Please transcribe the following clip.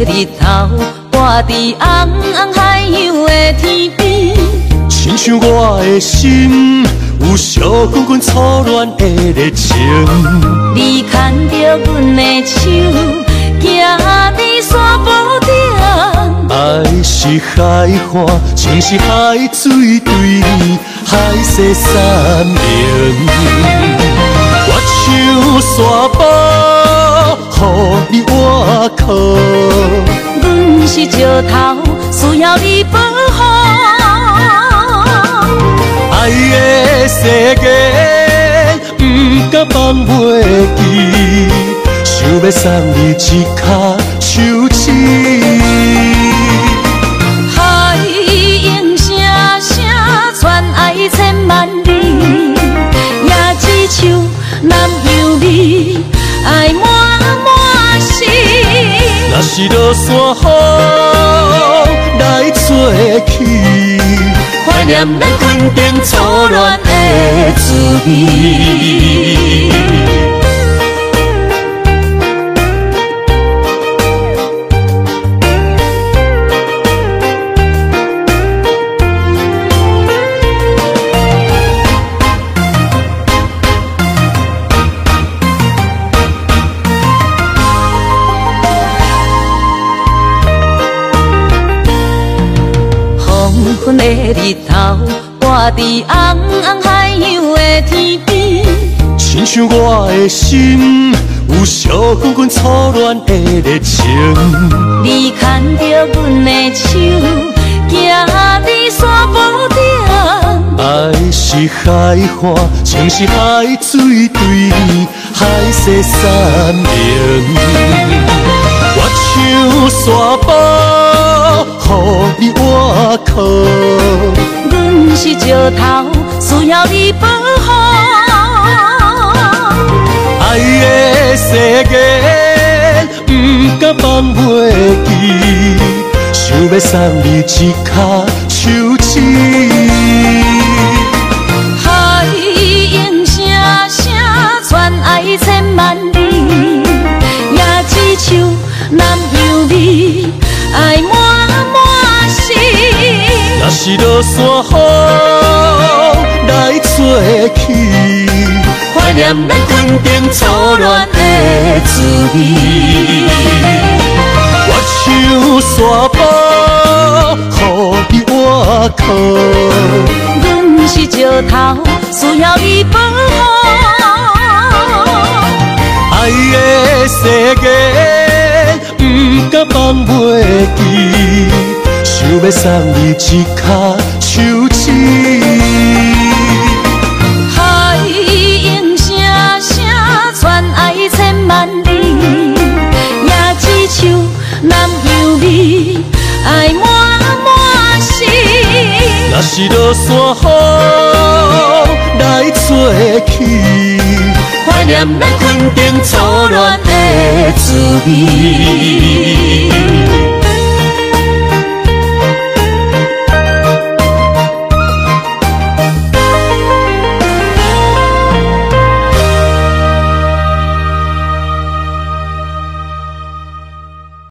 日头，活伫红红海洋的天边。 亲像我的心，有烧滚滚初恋的热情。 你牵着阮的手，行伫山坡顶。 爱是海岸，情是海水，对你海誓山盟。我像沙堡，予你倚靠。 阮是石头，需要你保护。 爱的世界，不敢放袂记，想要送你一脚手指。 海鹰声声传爱千万里，也只像男友你爱满满心。 若是落山雨来做起，怀念咱肯定初恋的滋味。 黄昏的日头，活伫红红海洋的天边。 亲像我的心，有烧滚滚初恋的热情。 你牵着阮的手，行伫山坡顶。 爱是海岸，情是海水，对你海誓山盟。我像沙堡，予你倚靠。 阮是石头，需要你保护。 爱的世界，不敢放袂记，想要送你一脚手指。 海鹰声声传爱千万里，也只像男友你爱满满心。 若是落山雨来做起，怀念咱肯定初恋的滋味。我像沙堡，予你倚靠。 阮是石头，需要你保护。 爱的世界，不敢放袂记，想要送你一脚手指。 海鹰声声传爱千万里，也只像男友你爱满满心。 若是落山雨来做起，怀念咱肯定初恋的滋味。